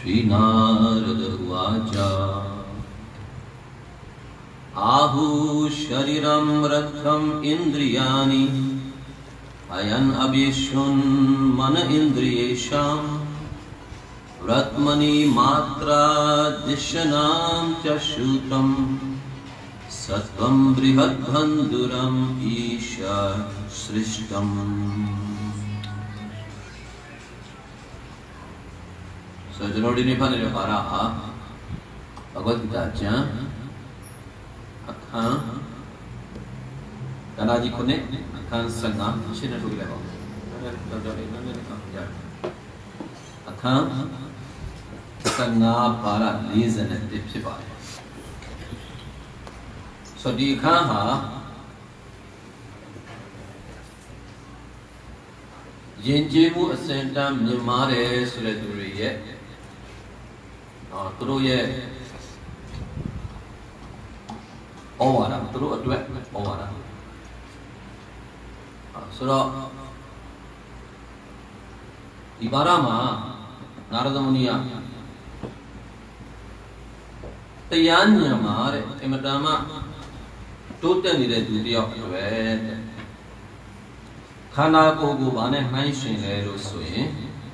Shri Narada Uvacha Ahu Shariram Ratham Indriyani Ayan Abhishun Mana Indriyesham Ratmani Matra Dishanam Chashutam Sattvam Brihadbhanduram Isha Srishtam. So, Janodi Nipani Para Bhagavad Gita Jan Akhan Danaji Kone Akhan Sangha Shina Tugileva Akhan Sangha Para Reason and Tipsipai. So, the Akhan Jinjimu Asentam Nimare Sureturiye Through ye Ovara, through a duet Ovara. So Ibarama Narada Munia the Yanyamare Emadama totally the duty of the way Kana Gogu Bane Hanshin Erosui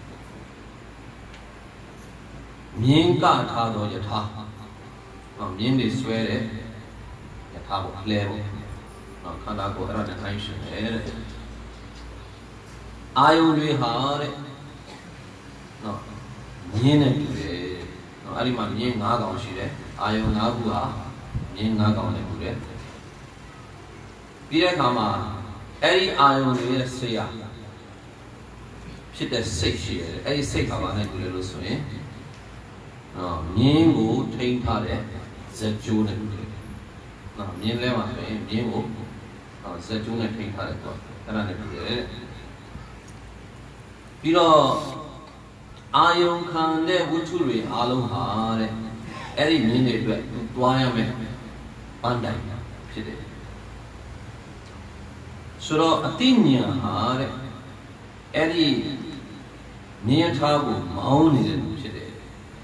Minka Tado Yata Mindi Swere Yatabo Clevo Kana Gohara and Hanshin Ere I only hard no Yin no Arima Yin Naga Shire I own Nagua Yin Naga on the Gure Pirakama Eri I only say she does 6 years, Eri say Havana Gurusway. Mingo, Train Tare, Zajun and Gure. No, Min Lema, Mingo, Zajun and Train Tare, and I never Piro Ion can live with Turi, Aloha, Eri Minute, Dwayame, Bandai, she did. So, Athenia had Eddie near Tabu, Mauni, she did.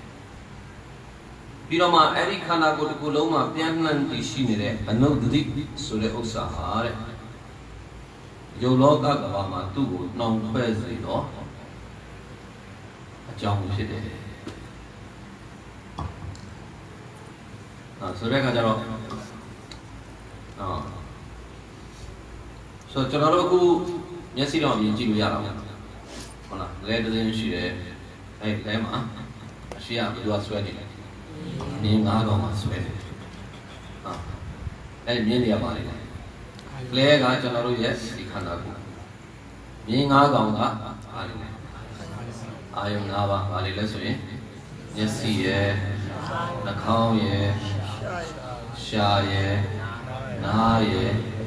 Piroma, Eddie Kana go to Kuloma, Pianan, Tishine, and no deep, so the Osahare. Yoloka Gavama, too, non Presley, no? A John, she did. So, Recajaro. So, Chanaroku, Yasino, Yara, later than she did, Lema, she had to do a sweating. Ningago sweating. And Minia Bari. Clay Gachanaru, yes, he cannot go. Ningago, I am Nava, Bari Lesson. Yes, see, Nakao, ye, Sha, ye, Na, ye.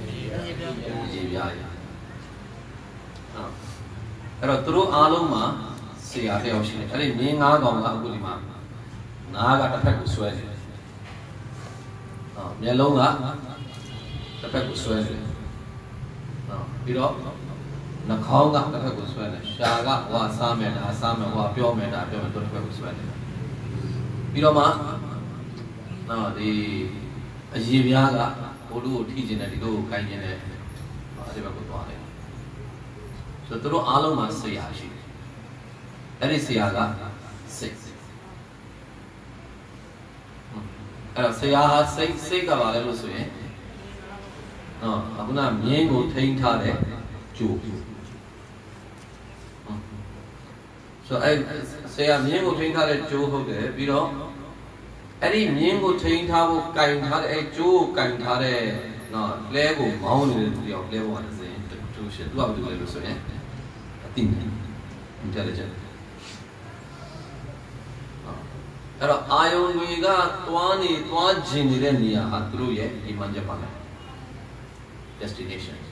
Through Aluma, see a ocean. I mean, Naga Gulima. Naga the peck was sweating. Yellowa, the peck was sweating. Piro Nakonga, the peck was sweating. Shaga was some and Assam and Wapio and Apio and the peck was sweating. Piroma, the Ajiviaga, Udu teaching at the go, kind in it. So through Aloma Sayashi. That is Siaga 6. Sayaha 6 about Elusue. No, Abuna Miengo Tain Tare, Jew. So I say a Miengo Tain Tare, Jew, you know. Any Miengo Tain Tabo, Kain Tare, Jew, Kain Tare. No, Lego mounted your level and say, to shit, love to live so, I think intelligent. I only got 20 Jinirenia had through yet in Manjapana destination.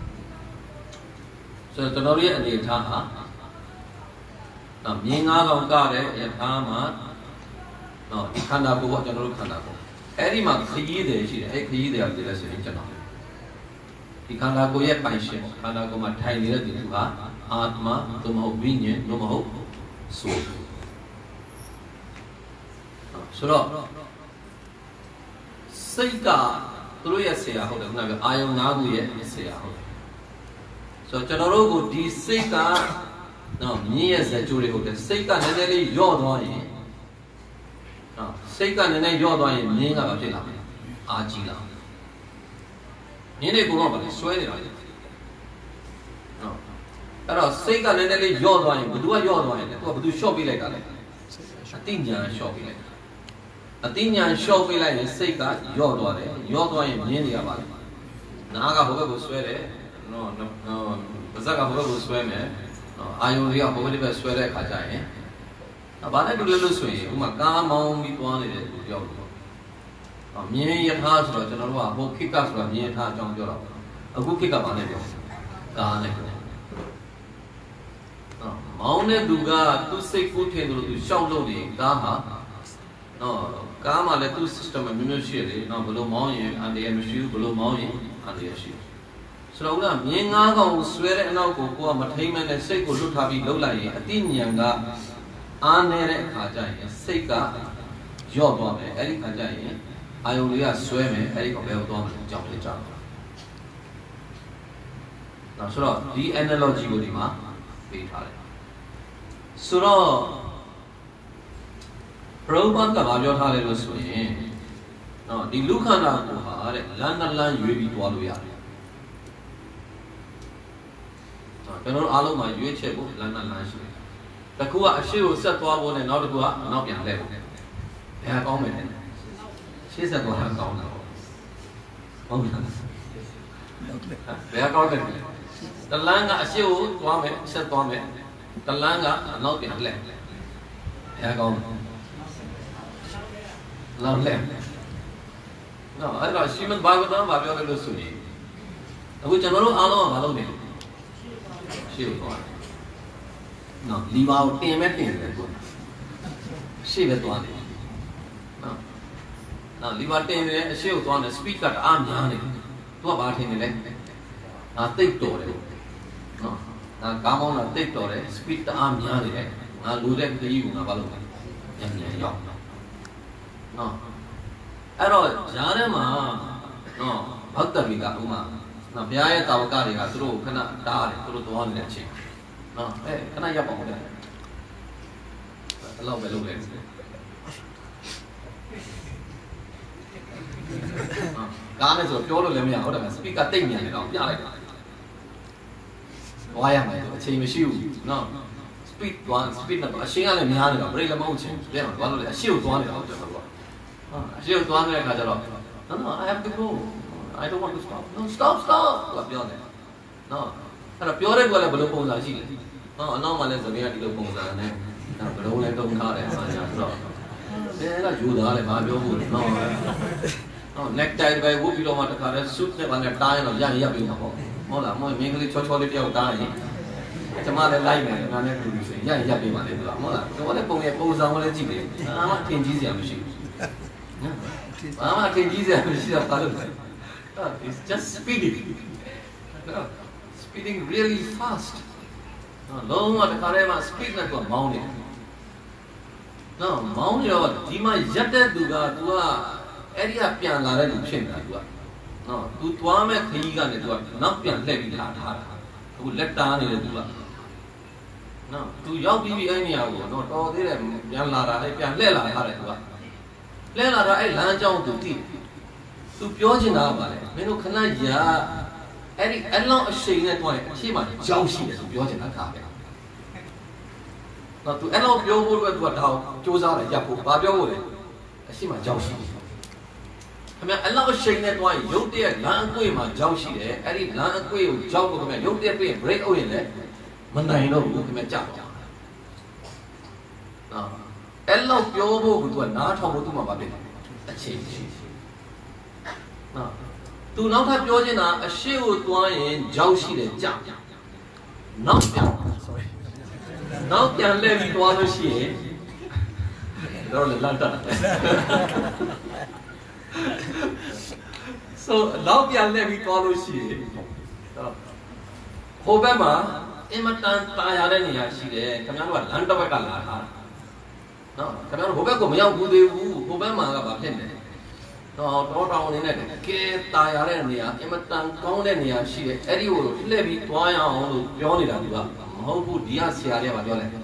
So, the Noria and the Taha Minga Gare, Yatama, no, Kanako, what General Kanako. Erima Kide, she ate the lesson in Janaka. He can't go yet by ship, can't go my tiny little Atma, Tomo Vinyan, Nomo, so. So, Sika, through a say, I hold a iron Nagu, say, I hold. So, Chanorogo, the Sika, no, nears the jury hold the Sika, and then your doing. Sika, and then your doing, Nina Ajila. Nene Guroma, sweating. No. Pero Sika, and then your doing, but do a your doing, but do shopping like that. I think you're shopping like that. I think you're shopping like Sika, your doing, Nini about it. Naga Hoga swear, no, Bazaka Hoga swear, no, I only have Hoga swear, Kajai. About a little sway, Macam, we wanted it with your. A mere house, General, who kick us from near Tajon Europe. A good kick up on it. Maune Duga, two say foot to shout loading, Gaha. No, Kama let two system of ministry, no below Mountain and the MSU, below Mountain and the issue. So, Yenga swear and now go Mataman and say, look happy Lola, a tin yanga, Anere Kajai, Seka, Job, Eric Kajai, I only swear me, Eric of Eldon, Joplin Jump. Now, so the analogy would be my Sura Prabhupada Kavajot Hallelujah. No, the Lukana Kuhar, Landalan, you will be Waluya. Cannot allow my UH book, Landalan. The Kua, she will set one and not to go up, not be level. They have comment. She said, what have gone now? They are comment. The Langa, she will, Wame, said Wame. The Langa, not be left. They are gone. Long left. No, I know she meant by with them, but you're going to see. Which I know, I don't know. She will go. No, leave out him at him. She will go. No, now leave out him, she will go on a speak at arm yarning. To about him, I take to it. No, now come on a take to it, speak the arm yarning. I'll do that to you, Navalu. No. Ero Janama, no, Bhakta Vigama. Now, Biaya Tavakari, through Kana Dari, through the one that chick. No, hey, can I yap on that? Hello, Belu. Garnets of Polo Lemia, out of a speak a thing, you know. Why am I to change shoe? No. Speak one, speak a shingle and Yana, bring a mountain. Then one of the shield one out of the world. She was one like Kajalok. No, I have to go. I don't want to stop. No, stop. No. And a pure regular Buluposa. No, no one is a mere Buluposa. But only don't call it. They are Judah, no, necktie by Whoopi don't want to cut a suit on a time of young yapping. Mola, more mainly church quality of dying. It's a mother life and I'm not producing. Young yapping. Mola, what a pony pose on a TV. I'm not changing the machine. I'm it's just speeding. No, speeding really fast. No, at the Karema speed like a mountain. No, mountain or Dima Yata Duga, area pian la reduction. No, to Tuame Higa network, not pian levy hard. Who let down in the Dua. No, to your BB not all the Yanlara, Pian Lela Haradua. Lela I land down to tea. To Piojin Abale, Menu Kanaya, Eric, and not a shade at one, she might jousy as Piojin Akabe. Not to allow Pio to a how, Josa, Yapu, Babio, she might jousy. I mean, I love a shade at one, you dear, Lanqui, my jousy there, Eric Lanqui, Jogo, you dear, break away there. Mandaino, who can make Japa. Now, Ella Piobo to a not how to my baby. A change. Now, do not have Georgina a shield wine, Joushi the jump. Not sorry. Now can let me to other she. So now can let me follow she. Hobema, Imatan Tayarania, she there, come out of Landa. နော်ခင်ဗျားတို့ဘိုးဘက်ကိုမရောက်ဘူးသေးဘူးဘိုးဘက်မှာကဘာဖြစ်နေနော်တော့တောင်းနေနဲ့ကဲตายရတဲ့နေရာအင်မတန်ကောင်းတဲ့နေရာရှိတယ်အဲ့ဒီကိုလှည့်ပြီးသွားရအောင်လို့ပြောနေတာသူကမဟုတ်ဘူးဒီကဆရာလေးကပြောလိုက်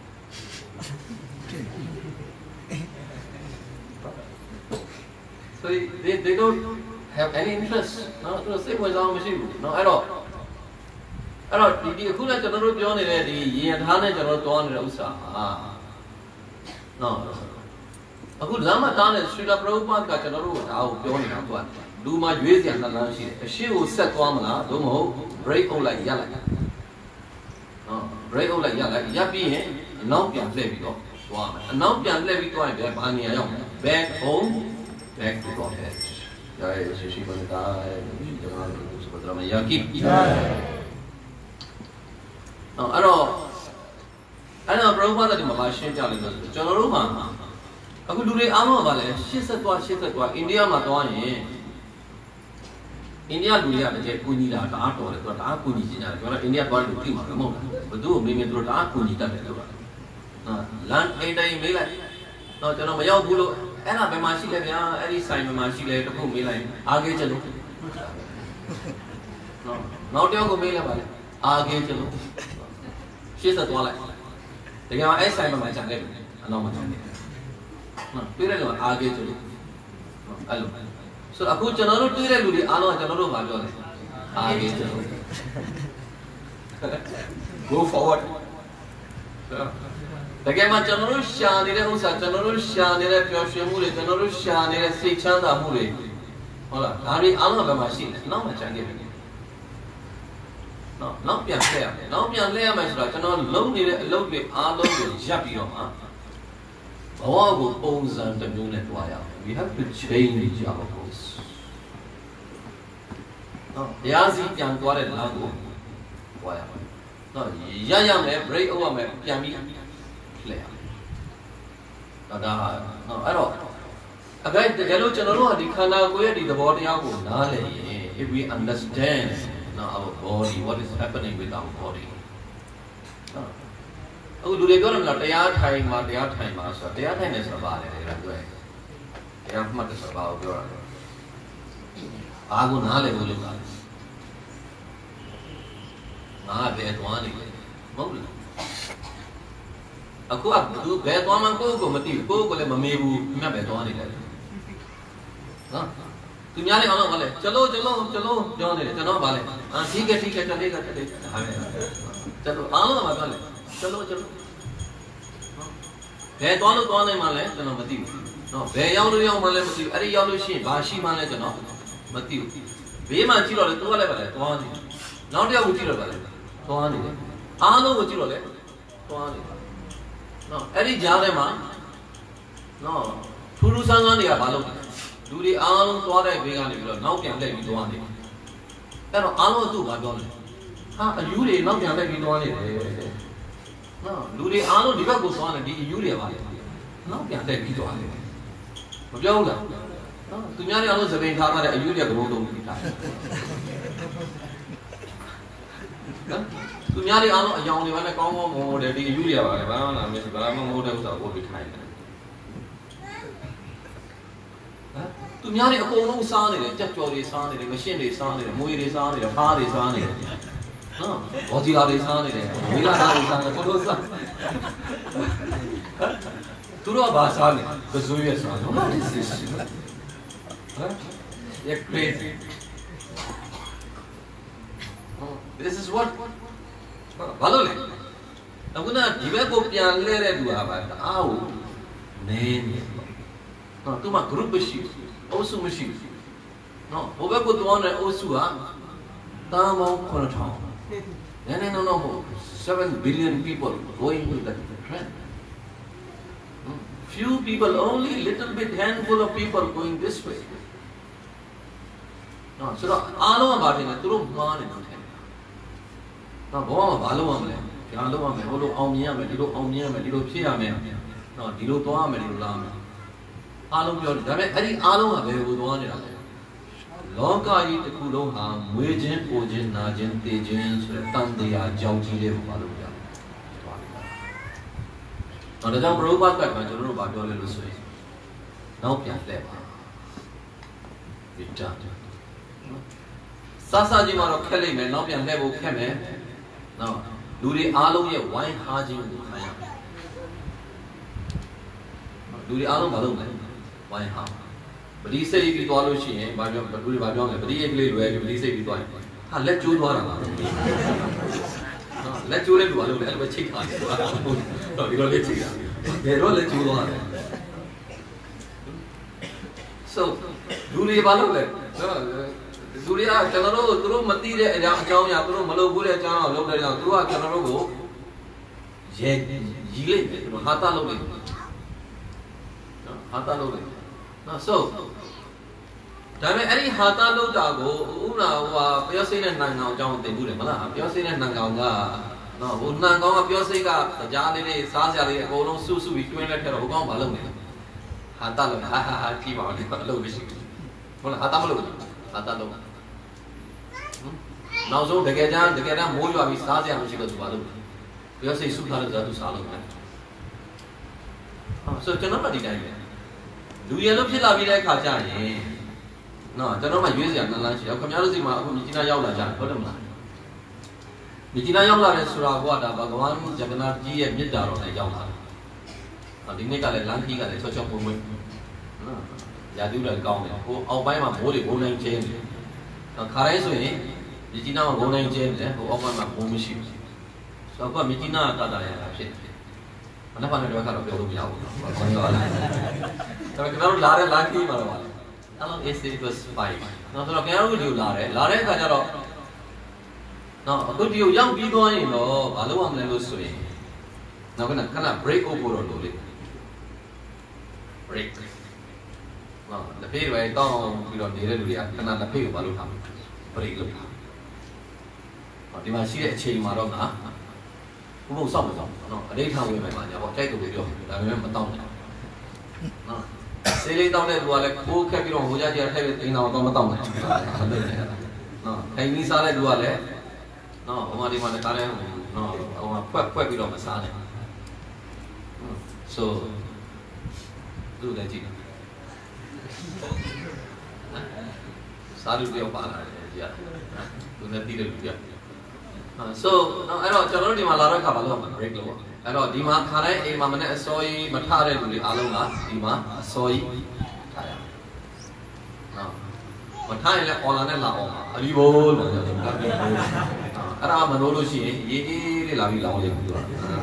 So they don't have any interest နော်သူစိတ်ဝင်စားမှုမရှိဘူးနော်အဲ့တော့ဒီအခုလည်းကျွန်တော်တို့ပြောနေတဲ့ဒီရင်ထားနဲ့ကျွန်တော်တို့တွားနေတဲ့ဥစ္စာဟာနော်အခုလမ်းမတားတဲ့ဆွေလာပရိုပတ်ကကျွန်တော်တို့ဒါကိုပြောနေတာကွာလူမှာရွေးစရာနှလန်းရှိတယ်အရှိကိုဆက်သွားမလားသို့မဟုတ် break အုပ်လိုက်ရလိုက်နော် break အုပ်လိုက်ရလိုက်ရပ်ပြီးရင်အနောက်ပြန်လှည့်ပြီးတော့သွားမယ်အနောက်ပြန်လှည့်ပြီးသွားရင်ဘာနေရာရောက် back home back to Godhead ဒါရဲ့ရှိပါနေတာကျွန်တော်တို့စပဒရမယာကိနော်အဲ့တော့ဘရောဘာတဲ့မှာရှင်းပြလိုက်လို့ကျွန်တော်တို့မှာအခုလူတွေအားလုံးကလည်းရှစ်ဆက်သွားအိန္ဒိယမှာသွားရင်အိန္ဒိယလူတွေကတကယ်ကူညီတာတအားတော်တယ်သူကတအားကူညီချင်ကြတယ်ကျွန်တော်အိန္ဒိယသွားလို့သိမှာမဟုတ်ဘူးဘသူ့ကိုမေးသူတို့တအားကူညီတတ်တယ်လို့ပါလန်အိန္ဒိယမေးလိုက်တော့ကျွန်တော်မရောက်ဘူးလို့အဲ့ဒါဘယ်မှာရှိလဲဗျာအဲ့ဒီဆိုင်ဘယ်မှာရှိလဲတခုမေးလိုက်အားကြီးချက်လို့နောက်တစ်ယောက်ကိုမေးလိုက်ပါလေအားကြီးချက်လို့ရှေ့ဆက်သွားလိုက်တကယ်အဲ့ဆိုင်မှာကြာခဲ့ပြီအနောက်မှာကြာနေတယ်နော်တွေ့တဲ့လူကအားကြီးချက်လို့အဲ့လိုဆိုတော့အခုကျွန်တော်တို့တွေ့တဲ့လူတွေအားလုံးကကျွန်တော်တို့ဘာပြောလဲအားကြီးချက်လို့ go forward တကယ်မှကျွန်တော်တို့ရှာနေတဲ့ဥစ္စာကျွန်တော်တို့ရှာနေတဲ့ပျော်ရွှင်မှုတွေကျွန်တော်တို့ရှာနေတဲ့စိတ်ချမ်းသာမှုတွေဟုတ်လားဒါတွေအားလုံးကဘယ်မှာရှိလဲနောက်မှကြာခဲ့ပြီနောက်ပြန်လှည့်ရမယ်နောက်ပြန်လှည့်ရမယ်ဆိုတော့ကျွန်တော်လုံးနေတဲ့အလုပ်တွေအားလုံးကိုရပ်ပြီးတော့မှဘဝကိုပုံစံတစ်မျိုးနဲ့တွားရအောင် we have to change our course တရားစီပြန်သွားတဲ့လမ်းကိုတွားရမယ်ရမယ် break အောင်ရမယ်ပြန်ပြီးလှည့်ရမယ်ဒါအဲ့တော့အကြိုက်တကယ်လို့ကျွန်တော်တို့ကဒီခန္ဓာကိုယ်ရဲ့ဒီသဘောတရားကိုနားလည်ရင် if we understand now our body what is happening with our body အခုလူတွေပြောတယ်မလားတရားထိုင်မှာဆိုတော့တရားထိုင်နေဆိုတာပါတယ်ဒါပြောရင်တရားမှတ်တယ်ဆိုတာကိုပြောတာဘာကိုနားလည်ဖို့လုပ်တာလဲငါဘယ်သွားနေလဲမဟုတ်ဘူးအခုကသူဘယ်သွားမှကိုမသိဘူးကိုလည်းမမေးဘူးမြတ်ပဲသွားနေတယ်နော်သူများလည်းအောင်တော့ဗါလဲကျလို့ပြောနေတယ်ကျွန်တော်ဗါလဲထိကတလေးဒါပဲကျွန်တော်အားလုံးကပြောလဲကျလို့ဘယ်သွားလို့သွားနိုင်မှလဲကျွန်တော်မသိဘူးနော်ဘယ်ရောက်လို့ရောက်မှလဲမသိဘူးအဲ့ဒီရောက်လို့ရှိရင်ဘာရှိမှလဲကျွန်တော်မသိဘူးဘေးမှာကြည့်တော့လေသူကလည်းဗါလဲသွားနေနောက်တစ်ယောက်ကိုကြည့်တော့ဗါလဲသွားနေတယ်အားလုံးကိုကြည့်တော့လေသွားနေနော်အဲ့ဒီကြားထဲမှာနော်ထူးထူးဆန်းဆန်းတွေကဘာလုပ်လဲလူတွေအားလုံးသွားတဲ့ဘေးကနေပြီးတော့နောက်ပြန်လှည့်ပြီးသွားနေတယ်အဲ့တော့အားလုံးသူ့ဘာပြောလဲဟာအယူတွေနောက်ပြန်လှည့်ပြီးသွားနေတယ်နော်လူတွေအားလုံးဒီဘက်ကိုသွားနေဒီအယူတွေပါလေနောက်ပြန်လှည့်ပြီးသွားနေတယ်မပြောဘူးလားနော်သူများတွေအားလုံးသပင်ထားတဲ့အယူတွေကဘုံတုံးပြီးထားတယ်နော်သူများတွေအားလုံးအယောင်တွေပဲနဲ့ကောင်းကောင်းမဟုတ်တယ်ဒီအယူတွေပါလေဘာမှမမရှိဘာမှမဟုတ်တဲ့ဥစ္စာကိုပြီးထိုင်တယ်သူများတွေအကုန်လုံးစားနေတယ်ကြက်ကြော်တွေစားနေတယ်မရှင်းတွေစားနေတယ်မွေတွေစားနေတယ်ဖားတွေစားနေတယ်နော်ဘောဂျီလာတွေစားနေတယ်ဝီလာတွေစားနေတယ်ဘလို့စားသူတို့ကဘာစားနေကဇွေးရစားနော် this is you're crazy this is what ဘာလို့လဲအခုနဒီဘက်ကိုပြန်လဲတဲ့သူဟာပါအားကိုနေနေနော်သူမှ group ရှိအုပ်စုမရှိဘူးနော်ဘိုးဘက်ကိုတွန်းတဲ့အုပ်စုဟာတာမောင်း9000 no 7 billion people going with that trend few people only little bit handful of people going this way နော်ဆိုတော့အားလုံးကဘာဖြစ်လဲသူတို့မှားနေတယ်နော်ဘောကဘာလုပ်ရမလဲညာလုပ်ရမယ်ဟိုလိုအောင်မြင်ရမယ်ဒီလိုအောင်မြင်ရမယ်ဒီလိုဖြစ်ရမယ်နော်ဒီလိုသွားရမယ်ဒီလိုလာမယ်အားလုံးပြောတယ်ဒါပေမဲ့အဲ့ဒီအားလုံးကဘယ်ကိုသွားနေတာလဲလောကကြီးတစ်ခုလုံးဟာမွေးခြင်းပိုခြင်းနာခြင်းသေခြင်းဆိုတဲ့တန်တရားကြောင်းကြီးလေးကိုမလုပ်ကြဘူး။နဒါကြောင့် Prabhupada ကကျွန်တော်တို့ဗာပြောလဲလို့ဆိုရင်နောက်ပြန်လှည့်ပါ return စကြီးမှာတော့ခက်လိမ့်မယ်နောက်ပြန်လှည့်ဖို့ခက်မယ်နော်လူတွေအားလုံးရဲ့ဝိုင်းဟားခြင်းကိုခံရမယ်လူတွေအားလုံးမလုပ်နိုင်ဝိုင်းဟားပတိစိတ်ပြီးသွားလို့ရှိရင်ဗာပြောလူတွေဗာပြောမယ်ပတိရဲ့ကလေးလွယ်ပြီးပတိစိတ်ပြီးသွားရင်ဟာလက်ကျိုးသွားတာလားလက်ကျိုးတဲ့လူအားလုံးလည်းအဲ့လိုပဲချိတ်ထားတယ်တော့ဒီလိုလေးချိတ်တာဘယ်တော့လက်ကျိုးသွားတယ် so လူတွေဘာလုပ်လဲလူတွေကကျွန်တော်တို့သူတို့မသိတဲ့အကြောင်းအရာသူတို့မလုပ်ဘူးတဲ့အကြောင်းကိုလုပ်တဲ့ကြောင့်သူတို့ကကျွန်တော်တို့ကိုရဲကြီးလိုက်တယ်သူတို့ဟာတာလုပ်လိုက်နော်ဟာတာလုပ်လိုက်နော် so ဒါပေမဲ့အဲ့ဒီဟာတာလုပ်တာကိုဥနာဟိုဟာပြောစိတ်နဲ့နန်ကောင်အကြောင်းသင်ဘူးတယ်မလားပြောစိတ်နဲ့နန်ကောင်ကနော်ဟိုနန်ကောင်ကပြောစိတ်ကကြားလေးလေးစားစရာလေးအကုန်လုံးစုပြီးတွင်းလက်ထက်တော့ဟိုကောင်မလုပ်နေဘူးဟာတာလုပ်ဟာကြည့်ပါဦးလေလုပ်ပြီးရှိဟုတ်လားဟာတာမလုပ်ဟာတာလုပ်နောက်ဆုံးတကယ်တမ်းမိုးရွာပြီးစားစရာမရှိတော့သူပါလို့ပြောစိတ်စုထားလို့ဇာတ်သူစားလို့ပဲဆိုကျွန်တော်မှဒီတိုင်းပဲလူရလို့ဖြစ်လာပြီးတဲ့အခါကျရင်နော်ကျွန်တော်မှရွေးစရာနန်းလန်းရှိတယ်ခင်ဗျားတို့စီမှာအခုမြကြီးနားရောက်လာကြတယ်ဟုတ်တယ်မလားမြကြီးနားရောက်လာတယ်ဆိုတာကဒါဘဂဝါဂျဂနာကြီးရဲ့မြစ်တာတော်နဲ့ရောက်လာတယ်ဒီနေ့ကလည်းလမ်းခီးကလည်းချောချောပုံပွင့်နော်ရာသီဥတုကောင်းတယ်ဟိုအောက်ပိုင်းမှာမိုးတွေဘုံနိုင်ချင်းတယ်ခါတိုင်းဆိုရင်မြကြီးနားမှာဘုံနိုင်ချင်းတယ်ဟိုအောက်ပိုင်းမှာဘုံမရှိဘူးဆိုတော့ကမြကြီးနားကတာရတာဖြစ်တယ်မနက်ဖြန်တော့ကတော့ပြောလို့မရဘူးနော်ဘာလို့လဲဒါပေမဲ့ကျွန်တော်လာတဲ့လမ်းခီးမှာတော့အဲ့လို AC+5 နော်ဆိုတော့ကျွန်တော်တို့ဒီကိုလာတဲ့အခါကျတော့နော်အခုဒီကိုရောက်ပြီးသွားရင်တော့ဘာလို့ရမလဲလို့ဆိုရင်နောက်ကခဏ break over တော့လို့လေ break နော်လက်ဖေးတွေတောင်းပြီးတော့နေတဲ့လူတွေကခဏလက်ဖေးကိုဘာလို့ထားမလဲ break လုပ်တာဟောဒီမှာရှိတဲ့အချိန်မှာတော့ငါဘုံစောင့်မစောင့်နော်အဋ္ဌာဝင်မယ်ပါညာပေါ့ကြိုက်တယ်လို့ပြောဒါပေမဲ့မတောင်းဘူးနော်စေးလေးတောင်းတဲ့လူကလည်းကိုးခက်ပြီးတော့ဟိုကြကြထိုက်ပြီးတင်းတော့မတောင်းဘူးနော်ခိုင်ကြီးစားတဲ့လူကလည်းနော်ဟိုမှာဒီမှာလည်းကားတဲ့နော်ဟိုမှာဖွက်ပြီးတော့မစားနဲ့ so သူလည်းကြည့်စားလို့ပြောပါလာတယ်ကြည့်သူလည်းတည်တယ်ကြည့်so နော်အဲ့တော့ကျွန်တော်တို့ဒီမှာလာတော့ခါဘာလို့မှာ break လုပ်အဲ့တော့ဒီမှာခါတိုင်းအိမ်မှာမနဲ့အစောကြီးမထတဲ့လူတွေအားလုံးကဒီမှာအစောကြီးထားရနော်မထားရင်လည်း online နဲ့လာအောင်ပါအဘိဘိုးလို့ပြောတယ်အဲ့ဒါမလို့လို့ရှိရင်ရေးလေးလာပြီးလောင်းလေးပြောတာ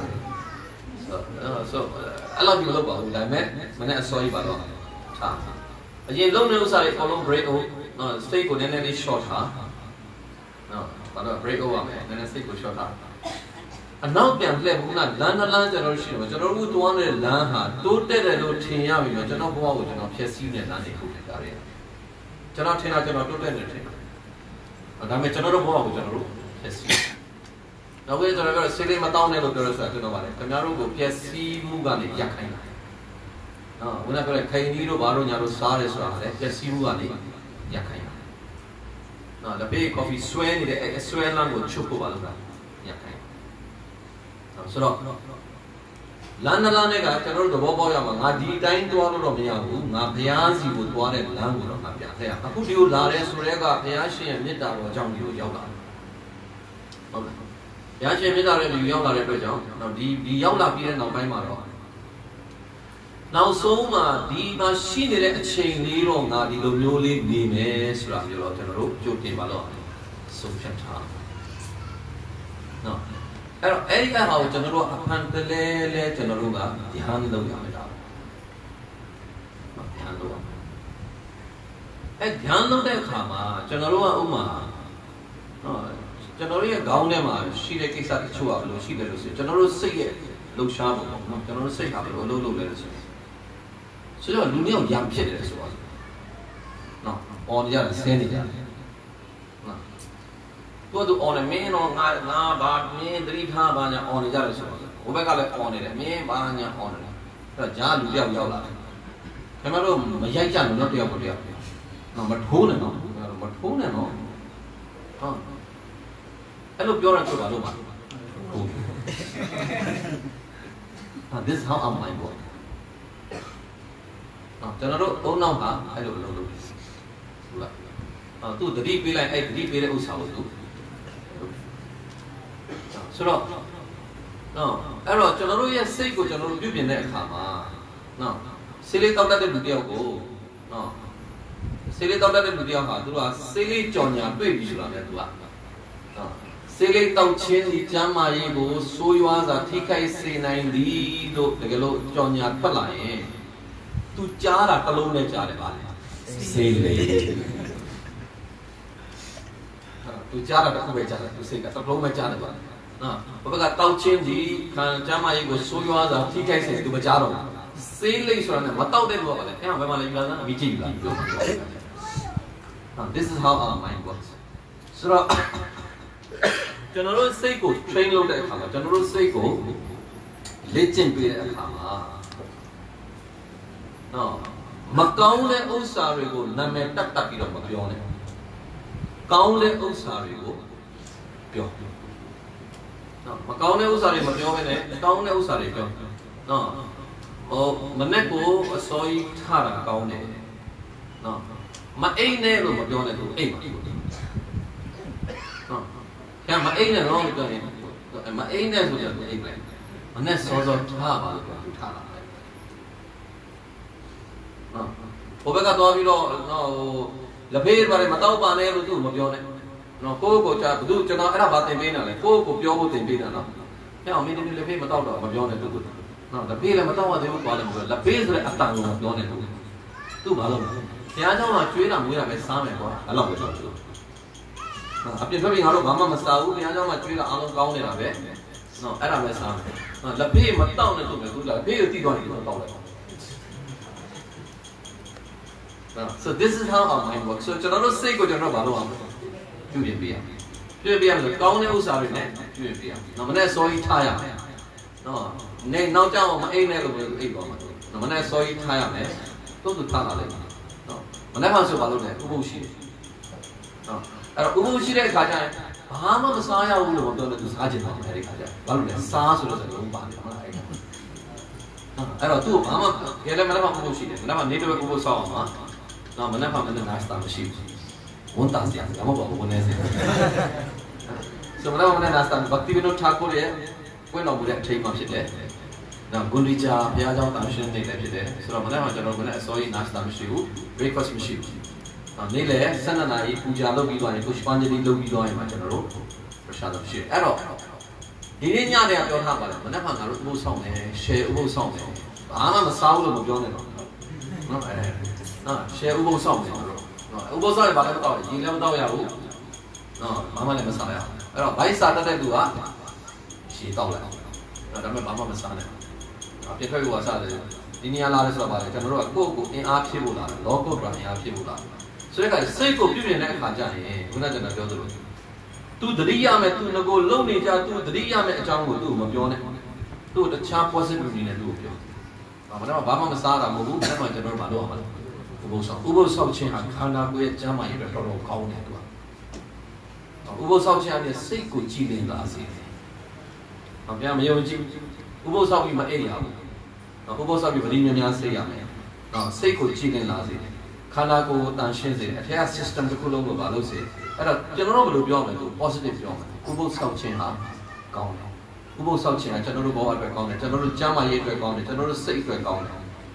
so အဲ့လိုဒီလိုပါဘူးဒါပေမဲ့မနဲ့အစောကြီးပါတော့ထားအရင်လုံးနေဥစားလေးအကုန်လုံး break ဟုတ်နော် state ကိုနည်းနည်းလေး short ထားနော်ဘာလို့ break over မယ်နည်းနည်း state ကို short ထားအနောက်ပြန်လှည့်ဘူးလားလမ်းကျွန်တော်ရှိတယ်ကျွန်တော်တို့တွန်းတဲ့လမ်းဟာတိုးတက်တယ်လို့ထင်ရပြီတော့ကျွန်တော်ဘဝကိုကျွန်တော်ဖျက်ဆီးနေတဲ့လမ်းတွေဟုတ်တယ်ဒါတွေကျွန်တော်ထင်တာကျွန်တော်တိုးတက်နေတယ်ထင်တယ်ဒါပေမဲ့ကျွန်တော်တို့ဘဝကိုကျွန်တော်တို့ဖျက်ဆီးနောက်ပြီးကျွန်တော်ပြောစေးလေးမတောင်းနဲ့လို့ပြောလို့ဆိုတာကျွန်တော်ပါတယ်ခင်ဗျားတို့ကိုဖျက်ဆီးမှုကနေရပ်ခိုင်းတာနော်ဘုရားပြောတဲ့ခိုင်ကြီးတို့ဘာလို့ညာတို့စားတယ်ဆိုတာလည်းဖျက်ဆီးမှုကနေရပ်ခိုင်းတာနော်လက်ဘေး coffee ဆွဲနေတဲ့အဲဆွဲလမ်းကိုချုပ်ဖို့ပါလို့လားရပ်ခိုင်းဆိုတော့လမ်းနဲ့ကကျွန်တော်တို့သဘောပေါက်ရမှာငါဒီတိုင်းသွားလို့တော့မရဘူးငါဘုရားစီကိုသွားတဲ့လမ်းကိုတော့ငါပြန်လှည့်ရအခုဒီကိုလာတယ်ဆိုတဲ့ကဘုရားရှင်ရဲ့မေတ္တာတော်ကြောင့်ဒီကိုရောက်လာဟုတ်လားဘုရားရှင်မေတ္တာရဲ့ဒီရောက်လာတဲ့အတွက်ကြောင့်တော့ဒီရောက်လာပြီးတဲ့နောက်ပိုင်းမှာတော့နောက်ဆုံးမှာဒီမှာရှိနေတဲ့အချိန်လေးတော့ငါဒီလိုမျိုးလေးနေမယ်ဆိုတာမျိုးတော့ကျွန်တော်တို့ကြိုတင်ပါတော့ဆုံးဖြတ်ထားနော်အဲ့တော့အဲ့ဒီအဟာကိုကျွန်တော်တို့အဖန်တလဲကျွန်တော်တို့ကဓျာန်လုပ်ရမယ်ဒါဓျာန်လုပ်ရမယ်အဲ့ဓျာန်လုပ်တဲ့အခါမှာကျွန်တော်တို့ကဥမာနော်ကျွန်တော်တို့ရဲ့ခေါင်းထဲမှာရှိတဲ့ကိစ္စတချို့ကဘယ်လိုရှိတယ်လို့ဆိုကျွန်တော်တို့စိတ်ရဲ့လှုပ်ရှားပုံပေါ့နော်ကျွန်တော်တို့စိတ်ကဘယ်လိုလုပ်လဲလို့ဆိုတော့လူမျိုးရံဖြစ်တယ်ဆိုတော့နော်အော်ကြတယ်ဆင်းနေကြတယ်သူon နေမင်းတော့ငါဘာမင်းသတိထားပါညာ on နေကြတယ်ဆိုတော့ဟိုဘက်ကလည်း on နေတယ်မင်းဘာညာ on နေတယ်အဲ့တော့ဂျားလူတယောက်ရောက်လာတယ်ခင်ဗျားတို့မရိုက်ကြဘူးနော်တယောက်ကိုတယောက်နော်မထိုးနဲ့နော်မထိုးနဲ့နော်ဟုတ်အဲ့လိုပြောရဆိုပါလို့ပါဟုတ် This is how our mind works. General, oh no, I don't know. To the deep like I deep house. So, no, I don't know. Yes, say go general, you be there, come. No, silly thought that the video go. No, silly thought that the video had to a silly Jonia, baby, you are. Silly thought change Jama, so you are a TK say 90, the yellow Jonia Palai. To Jara alone, Jara. Silly. To Jara, to say that alone, Jara. But got out change, can Jama so you are a TK says to Bajaro. Silly is on a Matau de Lola, this is how our mind works. So, General Seiko, train loaded Kama, General Seiko, legend be a Kama. No, Macaule Osarigo, Name Tapiro Mapione. Kaule Osarigo, Pio. No, Macaule Osari Mapione, Kaule Osarigo. No. Oh, Maneco, a soy Tara Gaune. No, my A never would go into A. No, yeah, my A never only go in. My A never would go to A. And that's also Taba to Tara. No, Obega Dovilo, no, the pair by Matauba never do Mabione. No, Coco Chap, do to not about the Vina, like Coco Pio in Vina. Yeah, meaning the pay Matauba, Mabione to good. No, the pay Matauba, they would call them, the pays are at Tango, Mabione to two balloons. The other trade and we have a sum along with you. After going out of Mama Masau, the other trade along County. No, I don't have some. The pay Matau to me, the pay you so this is how our mind works. So, General Seiko General Baluam, UBM. UBM, the County Usari, UBM. No, when I saw it higher. No, now down A level with A woman. No, when I saw it higher, go to Tana. No, when I was a balloon, Ubushi. No, Ubushi, Kaja, Bahama Messiah will want to do Sergeant America. Balloon, SARS was a room body. I don't do Mama, Yelamana Ubushi, never need to go saw. No, when I found in the last time she won't ask the other one. So, when I asked them, but you know, Taco, when I would have taken much there. Now, Gundija, Piaja, I'm sure they left it there. So, when I saw it last time, she would breakfast machine. Now, Nile, Sanana, Puja, Logi, Pushpanjali, Logi, my general, Prashad of Shit. At all. He didn't know they don't have it. When I found out who song, share who song. I'm a soul of John. No, share who song. Who was all about it? You never know Yahoo. No, Mamma never saw it. By Saturday, do what? She told her. No, Mamma Masana. After her was Saturday. Inia Laris about it, and wrote Coco in our Pibula, local running our Pibula. So I say for people in that Hajani, when I don't know. To the Riam to go lonely, to the Riam at Jango, do Mabione. To the champ wasn't in a loop. Mamma Masara, Mubu, never general Mado. Ubo Sauchin, Kana, with Jama, you better call it. Ubo Sauchin is sick with cheating last year. Ubo Sauchin, my area. Ubo Sauchin, say, now, sick with cheating last year. Kanako, Tanshin, a hair system to Colombo Balose. At a general beyond, positive beyond. Ubo Sauchin, gone. Ubo Sauchin, a general board account, a general Jama account, a general safe account.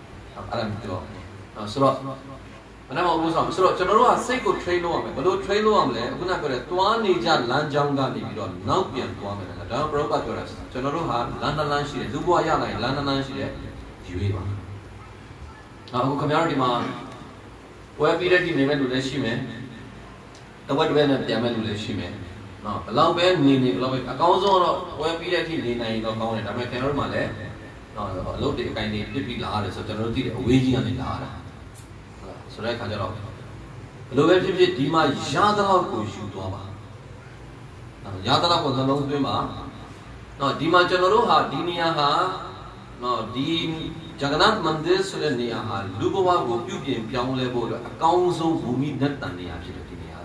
So, when I was on, so General Seiko train on, but no train on there, when I got a Tuani Jan Lanjanga, now be a woman, a down broke General had Lana Lanshi, Duboyana, Lana Lanshi, Juiva. Now, community man, where we ready to name the Shime, the what when at the Amal Shime. Now, allow Ben meaning, love it, a council where we ready to name the county, I make a male. No, look, they kind of be large, so General did a waging on the Lara. So I can't get look at it, Dima Yadala goes you to Aba. Yadala was a long swimmer. No, Dima Generoha, Diniaha, no, Dean Jagannath Mandir Suleniaha, Lubova, Gopuki, Piamo Levo, a council who meet that than the Abshinia.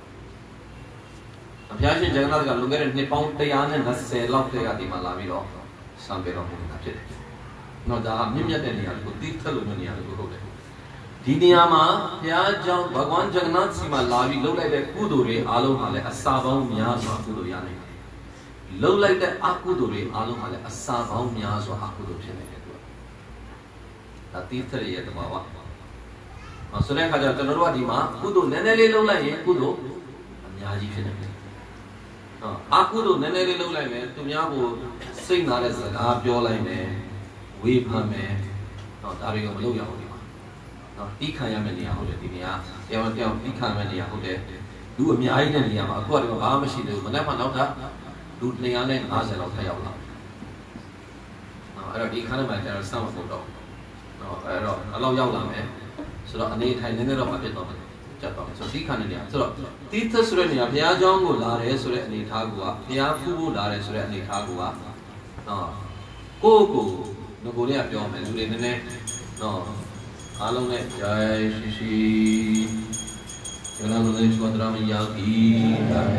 A Piashi Jagannath, look at it, Nippon Tayan and Nasa, Love Tayati Malaviro, some bit of it. နော်ဒါမြင့်မြတ်တဲ့နေရာကိုတိထက်လို့နေရာကိုဟုတ်တယ်ဒီနေရာမှာဘုရားကြောင့်ဘဂဝန်ဂျဂနတ်စီမှာလာပြီးလှုပ်လိုက်တဲ့ကုသိုလ်တွေအားလုံးဟာလည်းအစာပေါင်းများစွာကုသိုလ်ရနိုင်တယ်လှုပ်လိုက်တဲ့အကုသိုလ်တွေအားလုံးဟာလည်းအစာပေါင်းများစွာအကုသိုလ်ဖြစ်နေတယ်သူကဒါတိထက်ရဲ့တဘာဝဆိုတဲ့အခါကျတော့ကျွန်တော်တို့ကဒီမှာကုသိုလ်နည်းနည်းလေးလှုပ်လိုက်ရင်ကုသိုလ်အများကြီးဖြစ်နေတယ်အကုသိုလ်နည်းနည်းလေးလှုပ်လိုက်မယ်သူများကိုစိတ်နာတဲ့စကားပြောလိုက်မယ်ဝေဖန်မယ်ဒါတွေကိုမလုပ်ရဘူးဒီမှာတီးခံရမယ့်နေရာဟုတ်တယ်ဒီနေရာတရားတရားတီးခံရမယ့်နေရာဟုတ်တယ်လူအများကြီးတဲ့နေရာမှာအခုကတည်းကဘာမှမရှိသေးဘူးမနေ့ကနောက်ထပ်လူ250လောက်ထပ်ရောက်လာအဲ့တော့ဒီခါနဲ့မှကျတော့စောင့်ဖို့တော့အဲ့တော့အလောက်ရောက်လာမယ်ဆိုတော့အနေထိုင်နည်းနည်းတော့မဖြစ်တော့ဘူးကြတ်တော့ဆိုတီးခံနေနေရဆိုတော့တီးသက်ဆိုတဲ့နေရာဘုရားကျောင်းကိုလာတယ်ဆိုတဲ့အနေထားကဘုရားဖူးဖို့လာတယ်ဆိုတဲ့အနေထားကကိုယ့်ကိုငကိုလေးကပြောမယ်လူတွေနည်းနည်းအားလုံးနဲ့ဂျာရှိရှိကျွန်တော်တို့လည်းသဒ္ဓါမရောက်ပြီးဒါပဲ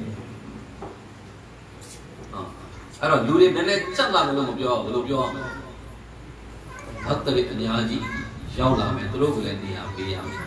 အဲ့တော့လူတွေနည်းနည်းစက်လာတယ်လို့မပြောဘူးလို့ပြောအောင်ဘတ်တရီအများကြီးရောက်လာမယ်သူတို့ကလည်းနေရာပေးရမယ်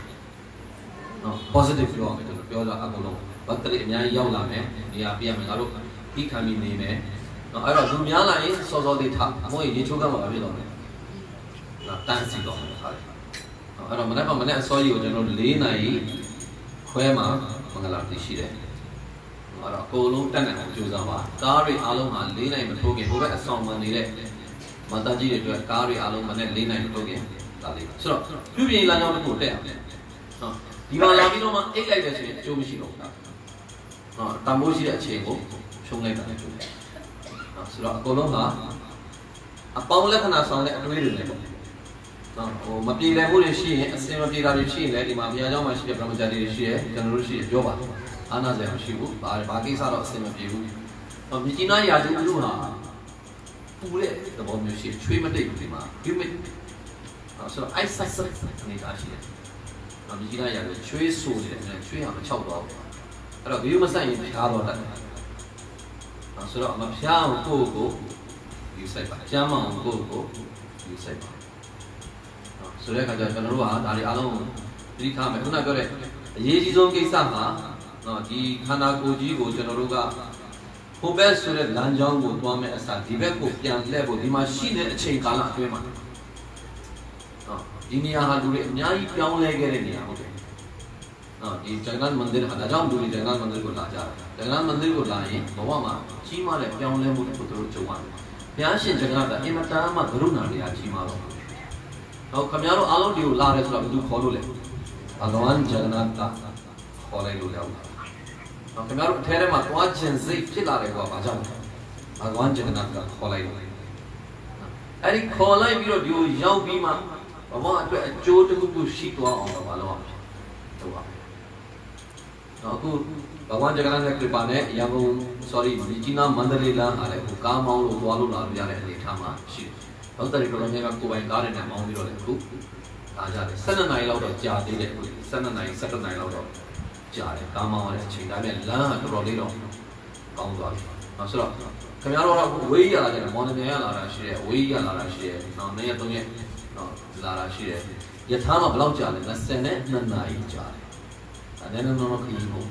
positive ပြောမယ်ကျွန်တော်ပြောတာအကုန်လုံးဘတ်တရီအများကြီးရောက်လာမယ်နေရာပေးရမယ်ငါတို့ဒီခံပြီးနေမယ်အဲ့တော့လူများလာရင်စောစောလေးထားအမို့ရေချိုးကမ်းမှာဖြစ်တော့မယ်တန်းစီတော့မယ်ခါလေးအဲ့တော့မနေ့ကအစောကြီးကိုကျွန်တော်4နာရီခွဲမှာမင်္ဂလာတိရှိတယ်အဲ့တော့အကုန်လုံးတက်နိုင်အောင်ကြိုးစားပါကားတွေအားလုံးဟာ4နိုင်မထိုးခင်ဟိုဘက်အဆောင်မှန်နေတဲ့မတကြီးတွေအတွက်ကားတွေအားလုံးမနဲ့4နိုင်မထိုးခင်ဒါလေးဆိုတော့ပြုပြင်လာကြောင်းတစ်ခုတက်အောင်ဒီမှာလာပြီးတော့မှအိတ်လိုက်တယ်ဆိုရင်အကျိုးမရှိတော့ဘူးတန်ဖိုးရှိတဲ့အချိန်ကိုဖြုံးလိုက်တာလည်းကျိုးတယ်ဆိုတော့အကုန်လုံးကအပေါင်းလက္ခဏာဆောင်တဲ့အတွေးတွေလည်းပေါ့ဟိုမပြေလည်မှုတွေရှိရင်အစင်မပြေတာတွေရှိရင်လည်းဒီမှာဘုရားကျောင်းမှာရှိတဲ့ပရမဂျာတွေရှိရဲကျွန်တော်တို့ရှိရပြောပါအာနာစရာမရှိဘူးဘာကိစ္စတော့အစင်မပြေဘူးမြကြီးနားရာဇူလူဟာပူတဲ့သဘောမျိုးရှိချွေးမတိတ်ဘူးဒီမှာ humid ဆိုတော့ ice size နေတာရှိတယ်မြကြီးနားရာဇူချွေးဆူနေတယ်ချွေးဟာမချောက်တော့ဘူးအဲ့တော့ဘီယူမဆိုင်ရင်ဖျားတော့တတ်တယ်ဆိုတော့မဖျားအောင်ကိုယ့်ကိုယူဆိုင်ပါကျမ်းမအောင်ကိုယ့်ကိုယူဆိုင်ပါဆိုတဲ့အခါကျကျွန်တော်တို့ကဒါတွေအားလုံးသတိထားမယ်ခုနပြောတဲ့အရေးကြီးဆုံးကိစ္စမှာဒီခန္ဓာကိုယ်ကြီးကိုကျွန်တော်တို့ကဟိုဘက်ဆိုတဲ့လမ်းကြောင်းကိုသွားမယ်အစားဒီဘက်ကိုပြန်လှည့်ဖို့ဒီမှာရှိတဲ့အချိန်ကာလအတွင်းမှာဒီနေရာဟာလူတွေအများကြီးပြောင်းလဲခဲ့တဲ့နေရာဟုတ်တယ်ဒီဂျဂနတ်မန္dirဟာဒါကြောင့်လူတွေဂျဂနတ်မန္dirကိုလာကြတယ်ဂျဂနတ်မန္dirကိုလာရင်ဘဝမှာကြီးမားတဲ့ပြောင်းလဲမှုတွေကိုသူတို့ကြုံရတယ်ဘုရားရှင်ဂျဂနတ်ကအင်မတန်မှကရုဏာတရားကြီးမားတော့တော့ခင်ဗျားတို့အားလုံးဒီကိုလာတယ်ဆိုတော့ဘယ်သူခေါ်လို့လဲဘဂဝန်ဂျဂနတ်ကခေါ်လိုက်လို့ရောက်လာတော့ခင်ဗျားတို့အထဲထဲမှာသွားခြင်းစိတ်ဖြစ်လာတယ်ကွာဘာကြောင့်ဘဂဝန်ဂျဂနတ်ကခေါ်လိုက်လို့အဲ့ဒီခေါ်လိုက်ပြီးတော့ဒီကိုရောက်ပြီးမှဘဝအတွက်အကျိုးတစ်ခုခုရှိသွားအောင်တော့မလုပ်အောင်ဟုတ်ပါတော့အခုဘဂဝန်ဂျဂနတ်ရဲ့ကရိပါနဲ့ရန်ကုန် sorry မြကြီးနားမန္တလေးလမ်းအားလည်းအခုကားမောင်းလို့သွားလို့လာလို့ရတဲ့အနေအထားမှာရှိတယ်ဟုတ်တယ်တော်တော်များများကိုယ်ပိုင်ကားတွေနဲ့မောင်းပြီးတော့လည်းအခုလာကြတယ်12နိုင်လောက်တော့ကြာသေးတယ်အခု12နိုင်17နိုင်လောက်တော့ကြာတယ်ကားမောင်းရတဲ့အချိန်ဒါပေမဲ့လမ်းကတော်တော်လေးတော့ကောင်းသွားပြီဆိုတော့ခင်ဗျားတို့ကဝေးရလာကြတယ်မော်ဒယ်ရလာတာရှိတယ်ဝေးရလာတာရှိတယ်နောက်နေ့ရက်3ရက်လာတာရှိတယ်ယထာမှာဘယ်လောက်ကြာလဲ22နာရီကြာတယ်အဲ့ဒါတော့ခရီးကို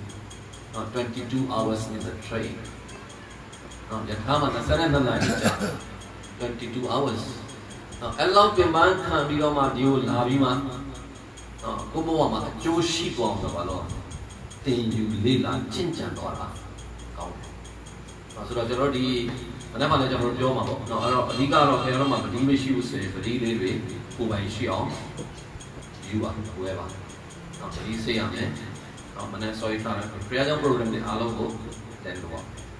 22 hours in the train ယထာမှာ22နာရီကြာ22 hours အဲ့လောက်ပြန်ပန်းခံပြီးတော့မှဒီကိုလာပြီးမှကိုဘဝမှာအကျိုးရှိသွားအောင်တော့ဘာလို့တင်ယူလေ့လာကျင့်ကြံသွားတာကောင်းတယ်ဆိုတော့ကျွန်တော်ဒီမနေ့မှလည်းကျွန်တော်ပြောမှာပေါ့အဲ့တော့အဓိကတော့ခင်ဗျားတို့မှာပတိမရှိဘူးဆိုရင်ပတိလေးတွေကိုယ်ပိုင်ရှိအောင်ယူပါဝယ်ပါပတိစေးရမယ်မနေ့ sorry ထားတယ်ခရီးကြောင်း program တွေအားလုံးကိုတင်လို့ပါ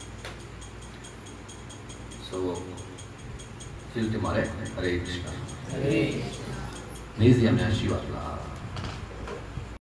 so filter မှာလည်း Hare Krishna နေ့စဉ်များရှိပါလား